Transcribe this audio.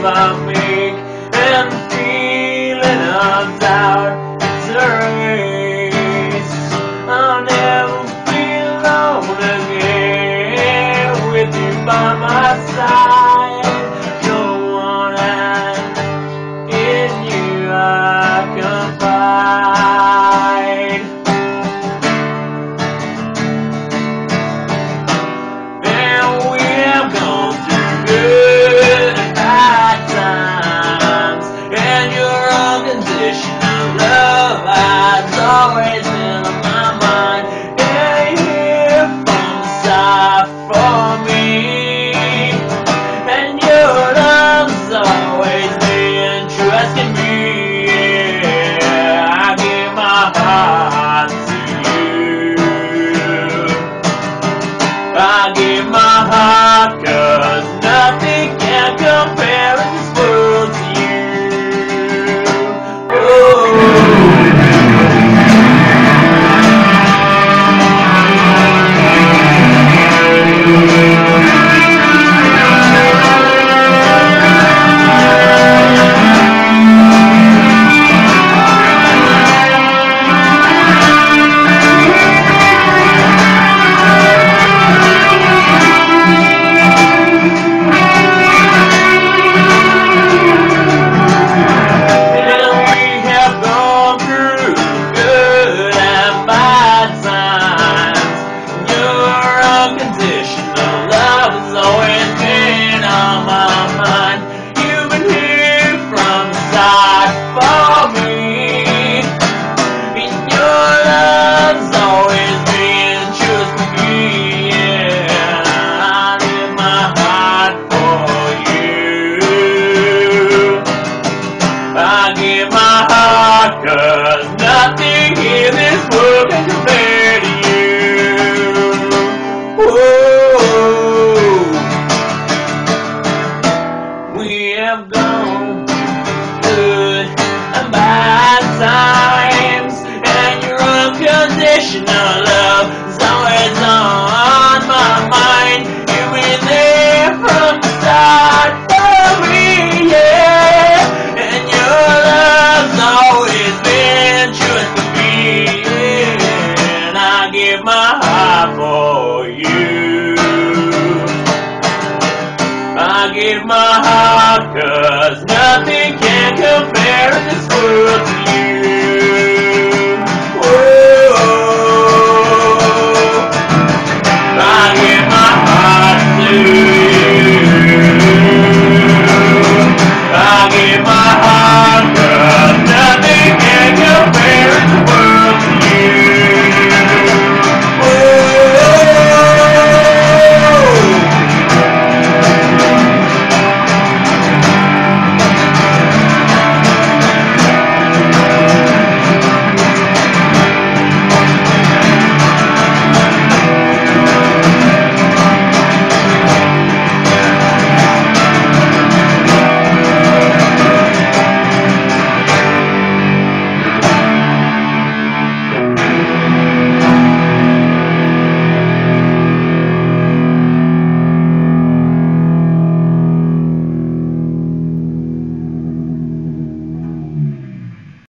love I make, and the feeling of doubt is erased. I'll never be alone again with you by my side. You're one, and in you I confide. And we have gone through good and bad times, and your unconditional love has always been on my mind. And you're here from the side for me, and your love's always been trusting me. Yeah, I give my heart to you. I give my heart, 'cause nothing can compare in this world to you. Oh. Unconditional love has always been on my mind. You've been here from the side for me, and your love's always been true to me. Yeah, I give my heart for you. I give my heart, 'cause nothing in this world can compare to you. We have gone good and bad times, and your unconditional love is always on my mind. You've been there from the start for me, yeah, and your love's always been true to me, yeah, and I give my heart for you. I give my heart, 'cause nothing can compare in this world to